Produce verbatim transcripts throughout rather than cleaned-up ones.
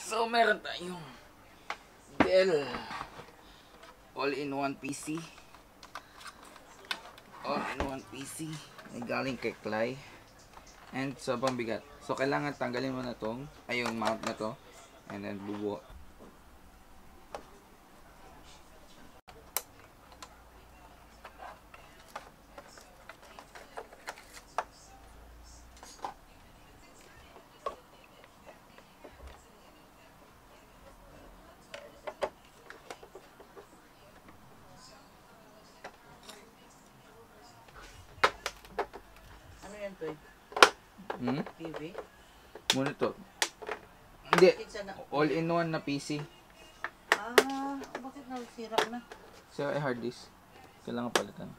So, meron tayong Dell all-in-one P C. All-in-one P C. Ay galing kay Clay. And sobrang bigat. So, kailangan tanggalin mo na tong, ay yung mount na to. And then, bubuo. Hmm? T V? Monitor. Hindi. All-in-one na P C. Ah, bakit nasira na? So, ay hard disk. Kailangan palitan.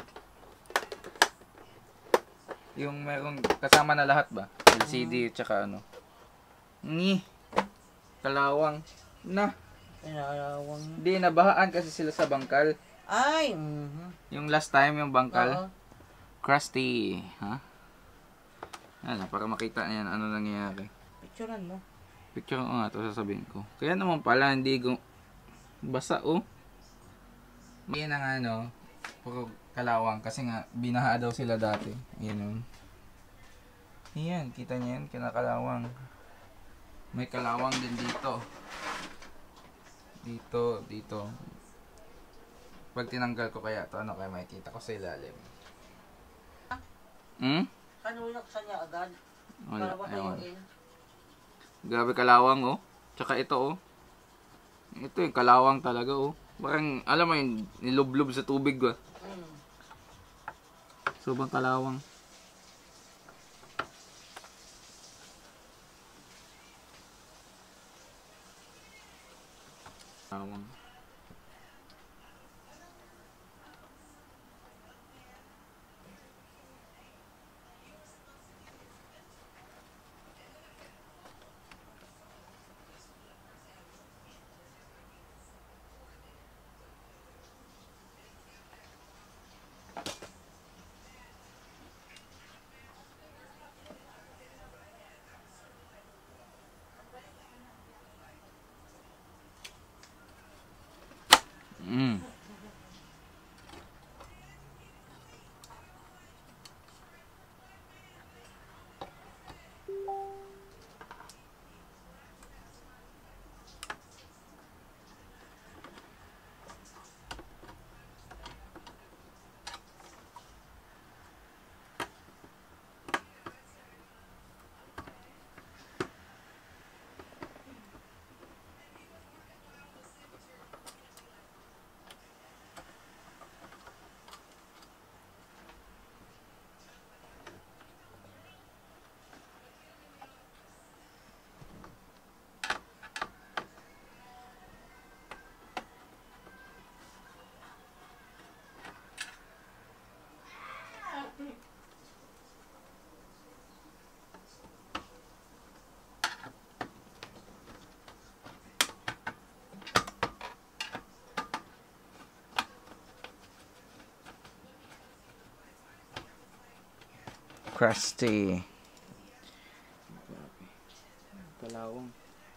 Yung merong kasama na lahat ba? L C D at saka ano. Ngi. Kalawang. Na. Kalawang. Hindi, nabahaan kasi sila sa bangkal. Ay! Mm-hmm. Yung last time, yung bangkal. Oo. Crusty. Ha? Ano, para makita niyan ano nangyayari. Picturean mo. Picture ko nga ito, sasabihin ko. Kaya naman pala, hindi ko basa, oh. May na nga, no, puro kalawang. Kasi nga, binaha daw sila dati. Ayan, oh. Ayan, kita niyo yan, kinakalawang. May kalawang din dito. Dito, dito. Pag tinanggal ko kaya ito, ano kaya makikita ko sa ilalim. Hmm? Kanulaksan niya agad. Wala, para ewan. matayuin. Grabe kalawang, oh. Tsaka ito, oh. Ito yung kalawang talaga, oh. Parang, alam mo yung nilublob sa tubig, ba? Mm. Sobrang kalawang. Kalawang. Mm. Crusty. Kalawang.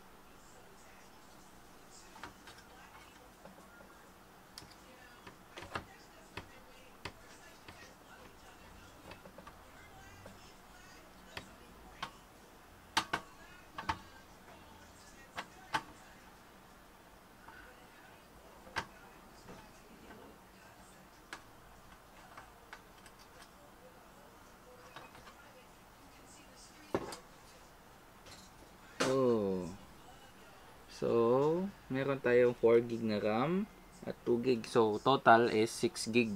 Oh. So, meron tayong four gig na RAM at two gig. So, total is six gig.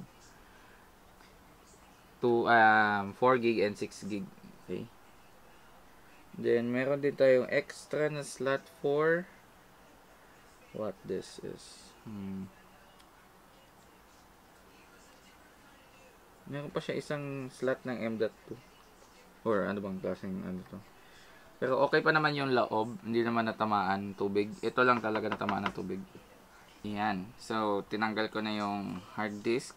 To um four gig and six gig. Okay. Then meron din tayong extra na slot for what this is. Hmm. Meron pa siya isang slot ng M dot two. Or ano bang klaseng ano to. Pero okay pa naman yung loob. Hindi naman natamaan tubig. Ito lang talaga natamaan ng tubig. Yan. So, tinanggal ko na yung hard disk.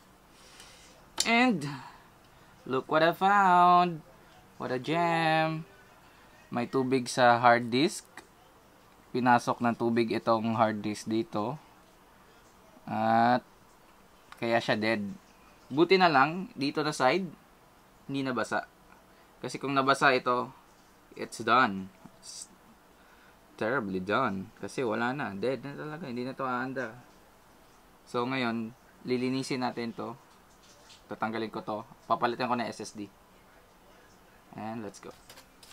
And, look what I found. What a gem. May tubig sa hard disk. pinasok ng tubig itong hard disk dito. At kaya siya dead. Buti na lang dito na side hindi nabasa. Kasi kung nabasa ito, it's done. It's terribly done. Kasi wala na. Dead na talaga. Hindi na to aanda. So ngayon, lilinisin natin to. Tatanggalin ko to. Papalitan ko na S S D. And let's go.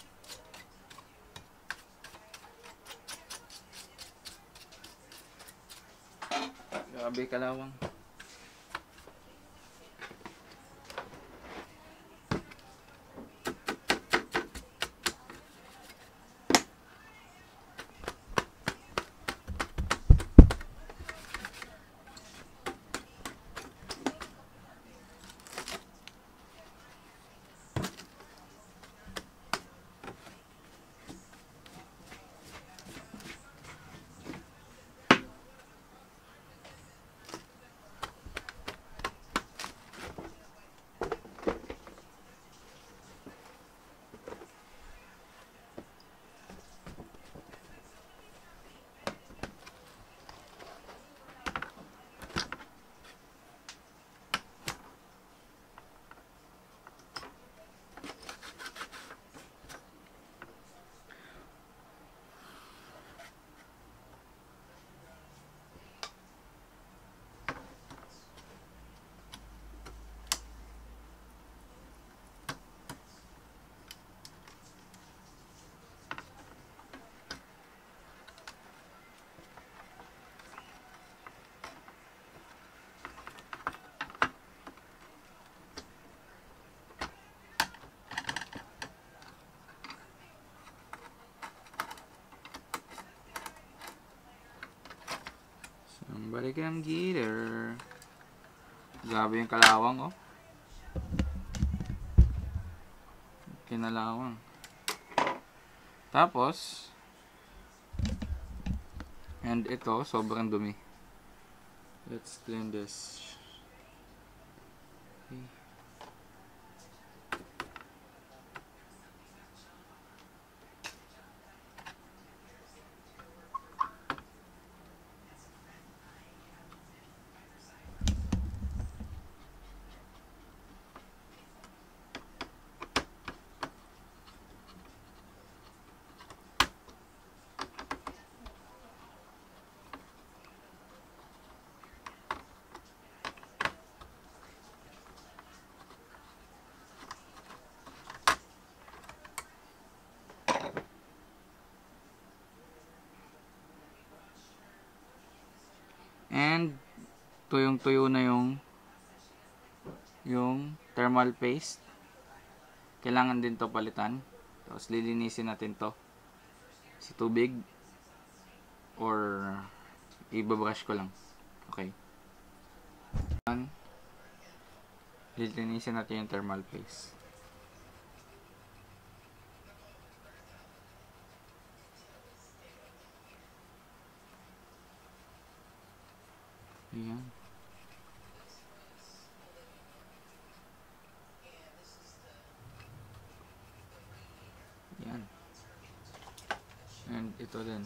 Grabe kalawang. Somebody come get her. Grabe yung kalawang, oh. Kinalawang. Tapos, and ito, sobrang dumi. Let's clean this. Okay. And tuyong-tuyo na yung yung thermal paste. Kailangan din to palitan. Tapos lilinisin natin to sa tubig or ibabrush ko lang. Okay. Lilinisin natin yung thermal paste. Ayan. Ayan. And ito din.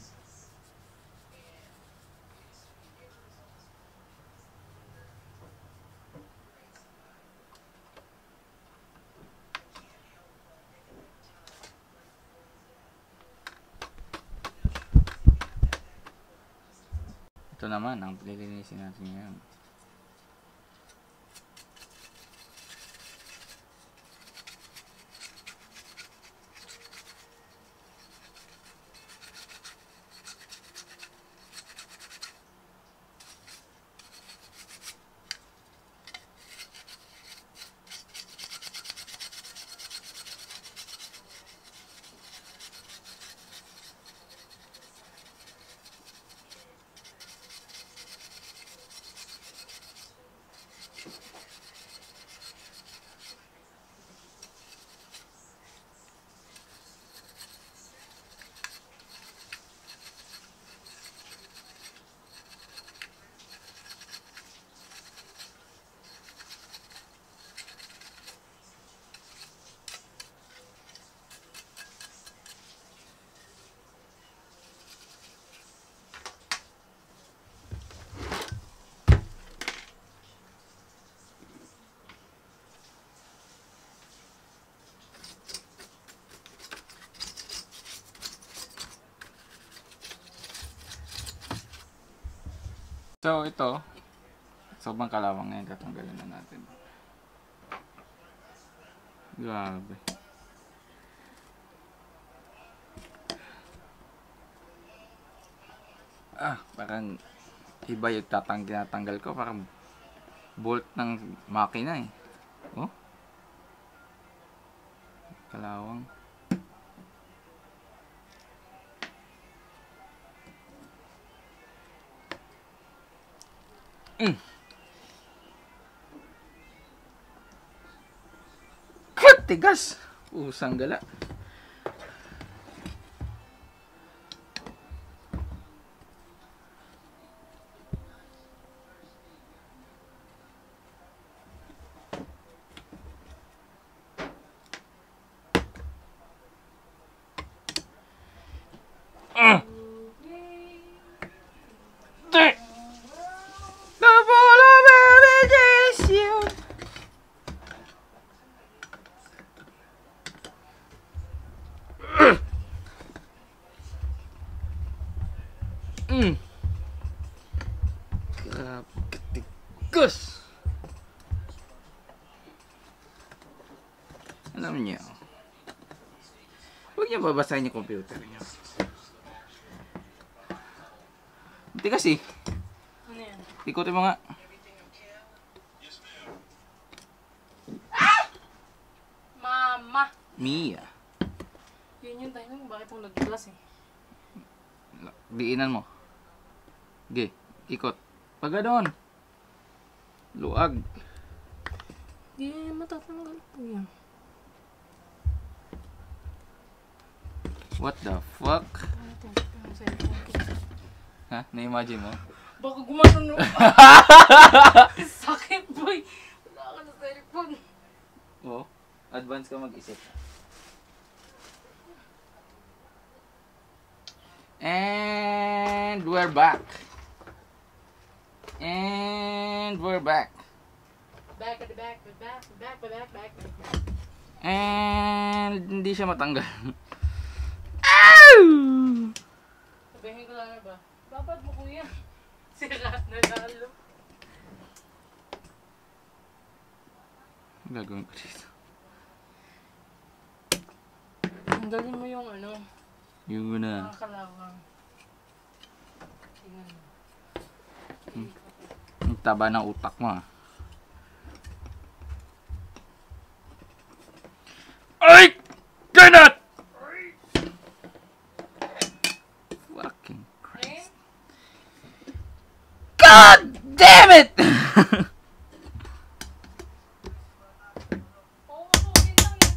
Ito naman ang lilinisin natin ngayon. So, ito. Sobrang kalawang ngayon. Tatanggalin na natin. Grabe. Ah, parang iba yung tatang tinatanggal ko. Parang bolt ng makina eh. Oh. Kalawang. Mm. Tigas! Usang gala. Mm. Mm. Grabe katigas. Alam niyo, huwag niyo babasahin yung computer niyo. Tigas eh. Ano yan? Ikutin mo nga. Mama! Mia. Yun yung timing, bakit mo nag-glass eh? Diinan mo. Sige, ikot. Pag doon. Luag. Hindi matatanggal po yan. What the fuck? Ano ito? Ang cellphone ko. Ha? Na-imagine mo? Baka gumano. Sakit boy! Wala ka na cellphone. Oo. Advance ka mag-isip. And we're back. And we're back. Back at the back, back, back, back, back, back. And hindi siya matanggal. Ow! Sabihin ko lang na ba? Dapat mo kuya. Sirat na lalo. Gagawin ko dito. Tanggalin mo yung ano, Yun na. mga kalawang. Tingnan mo. Ang taba ng utak mo ah. Ay! Cannot! Fucking Christ. God damn it! Oo, okay lang yan.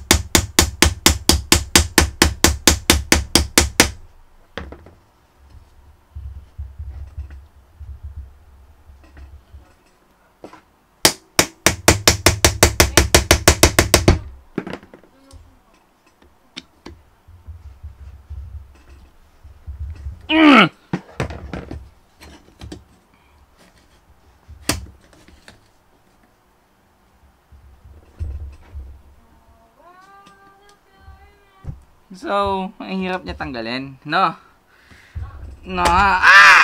Mm. So, ang hirap niya tanggalin, no? No, ah!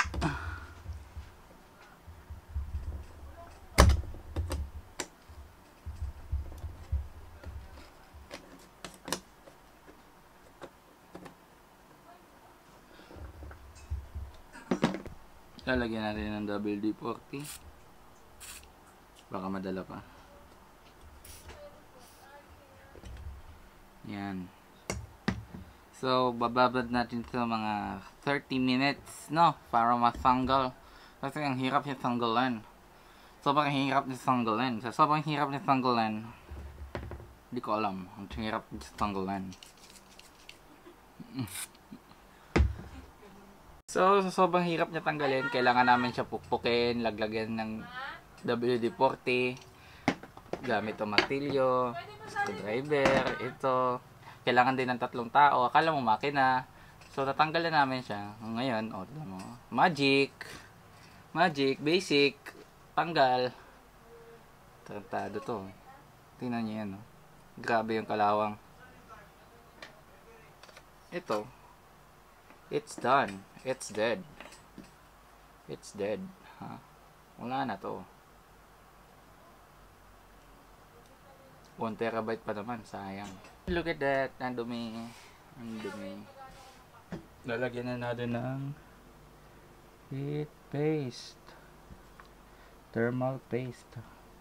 Lalagyan natin ng W D forty. Baka madala pa. Yan. So, bababad natin sa mga thirty minutes, no? Para matanggal. Kasi ang hirap niya tanggalan. Sobrang hirap niya tanggalan. So, sobrang hirap niya tanggalan. Hindi ko alam. Ang hirap niya tanggalan. So, so, sobrang hirap niya tanggalin. Kailangan namin siya pukpukin, laglagyan ng W D forty, gamit ang martilyo, screwdriver, ito. Kailangan din ng tatlong tao. Akala mo makina. So, tatanggalin namin siya. Ngayon, o, oh, mo, magic. Magic, basic, tanggal. Tarantado to. Tingnan niyo yan, oh. Grabe yung kalawang. Ito. It's done. It's dead. It's dead. Ha? Wala na to. one terabyte pa naman, sayang. Look at that, ang dumi. Ang dumi. Lalagyan na natin ng heat paste. Thermal paste.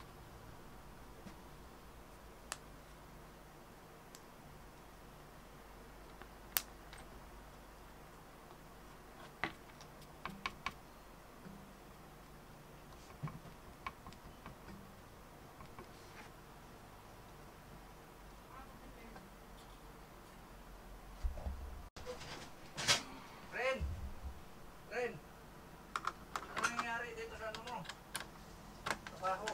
Ren! Ren! Ano nangyari dito sa ano mo? Trabaho.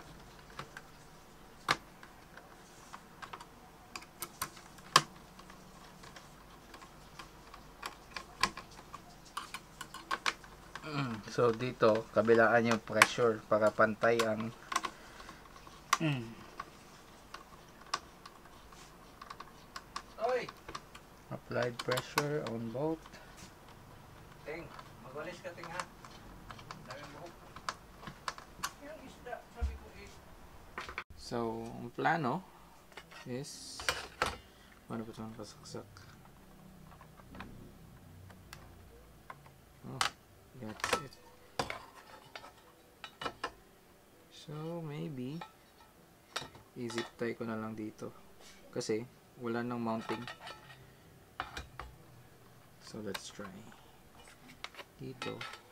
So dito, kabilaan yung pressure para pantay ang mm. Oy! applied pressure on both. Ting, magwalis ka ting ha. Daming buhok. Yung isda, sabi ko eh. So, ang plano is paano ba ito kasaksak? Oh, that's it. So, maybe i-zip tie ko na lang dito kasi wala nang mounting. So, let's try. Dito.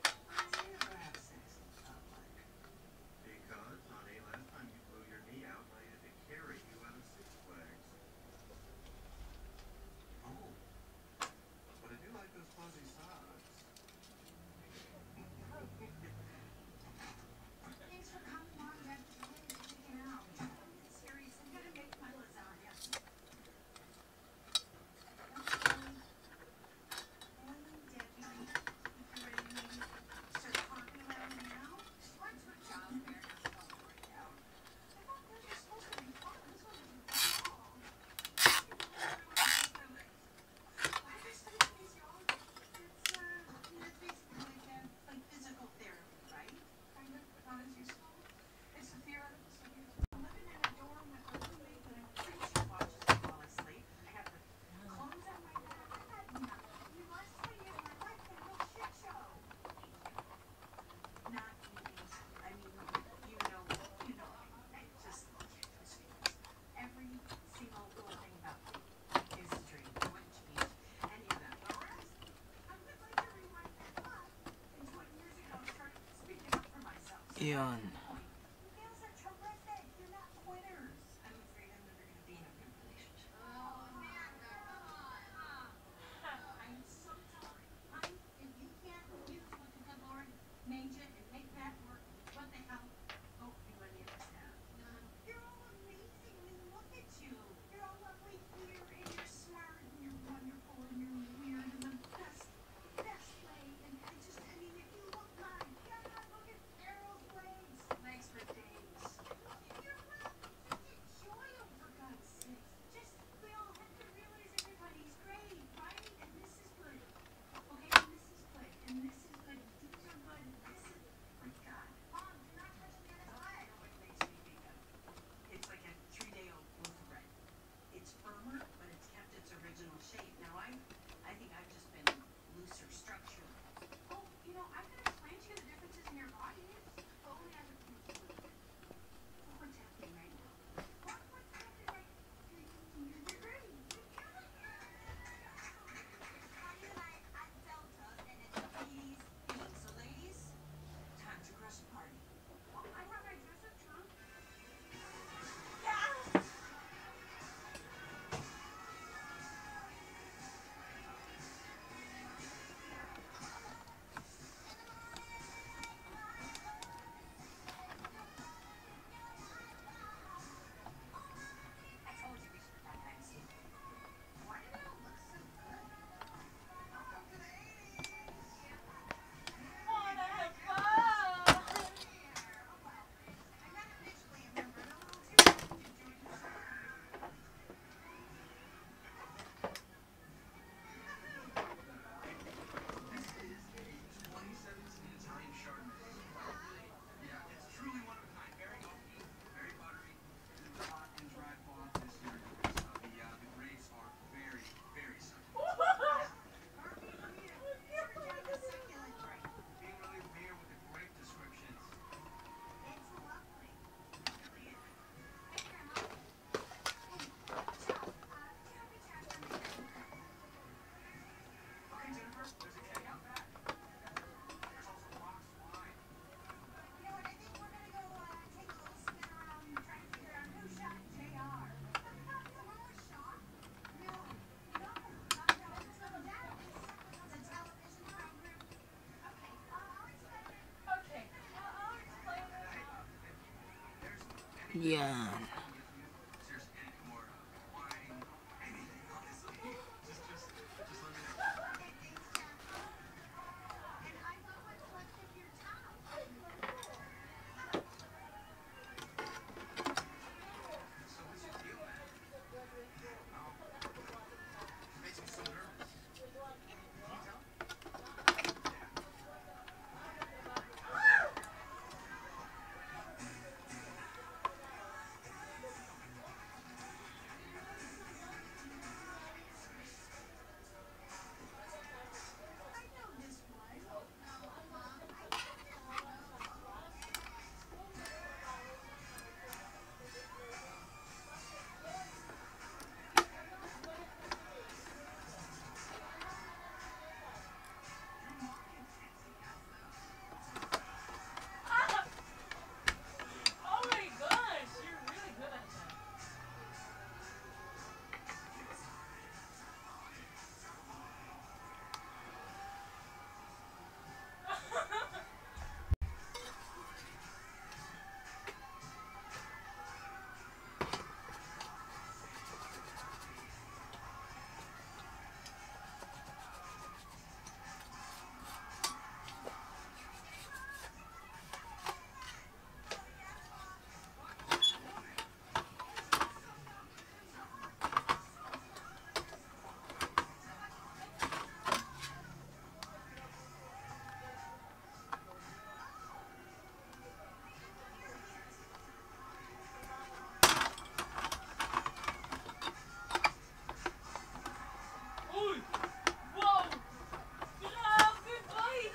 Yun. Yan. Oh my gosh, you're really good at that. Uy! Wow! Grabe, boy!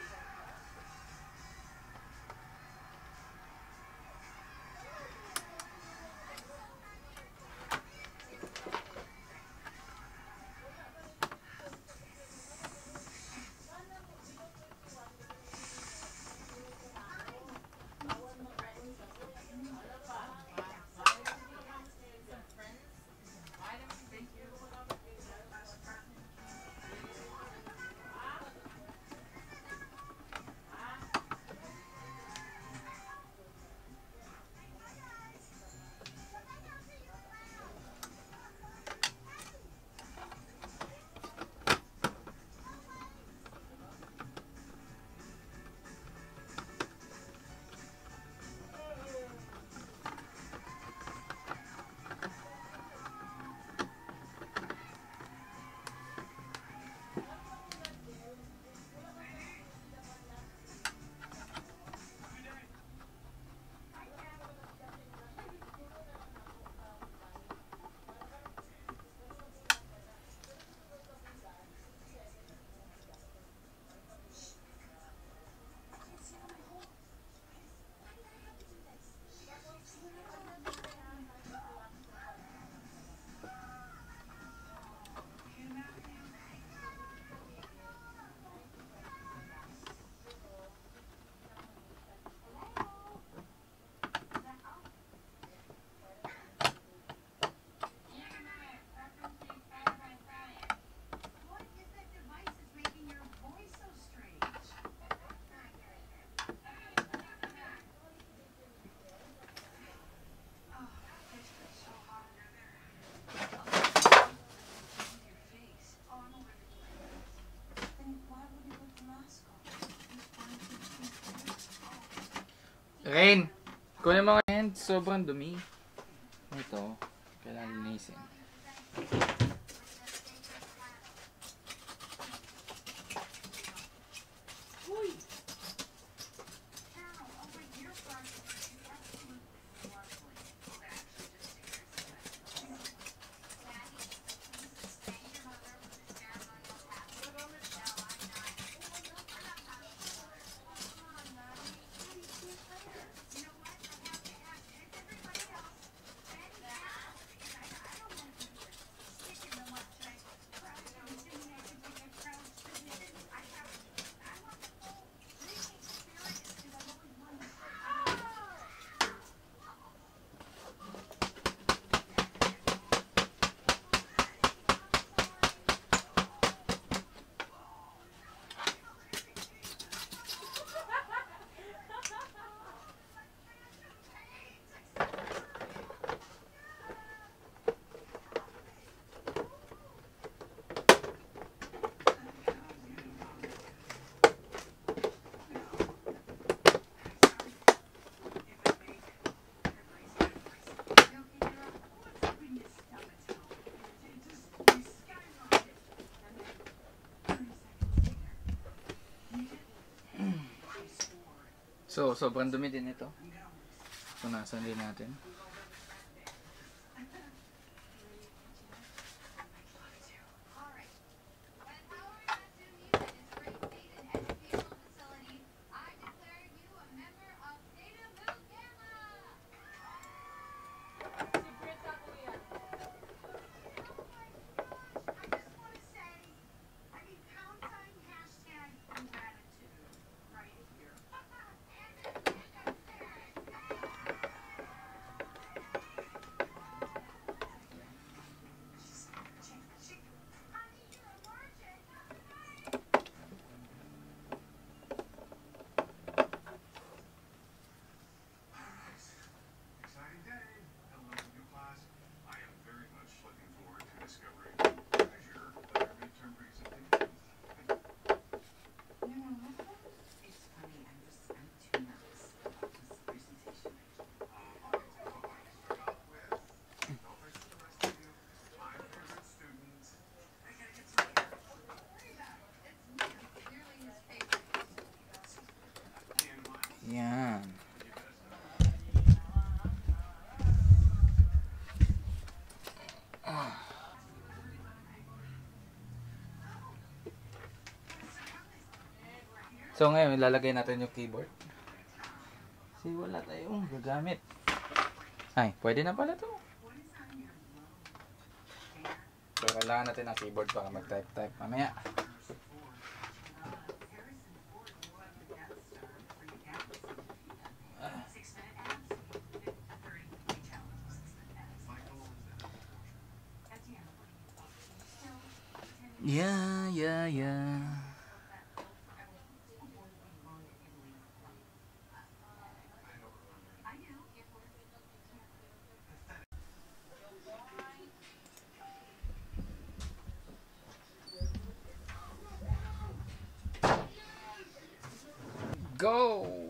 Rain, kunin mo nga yan. Sobrang dumi. Ito, kailangan linisin. So, sobrang dumi din ito. Punasan din natin. Exciting day. Hello, new class. I am very much looking forward to discovering treasure of your midterm presentation. No, no, no. It's funny. I'm just, I'm too nervous about this presentation. Um, all right, so I can start off with, no offense to the rest of you, my favorite student. I gotta get some here. Don't worry about it. It's me. I'm clearly his favorite. And my Yan. you better start. So ngayon, ilalagay natin yung keyboard. Kasi wala tayong gagamit. Ay, pwede na pala to. So, kailangan natin ng keyboard para mag-type-type. Mamaya. Yeah, yeah, yeah. Go!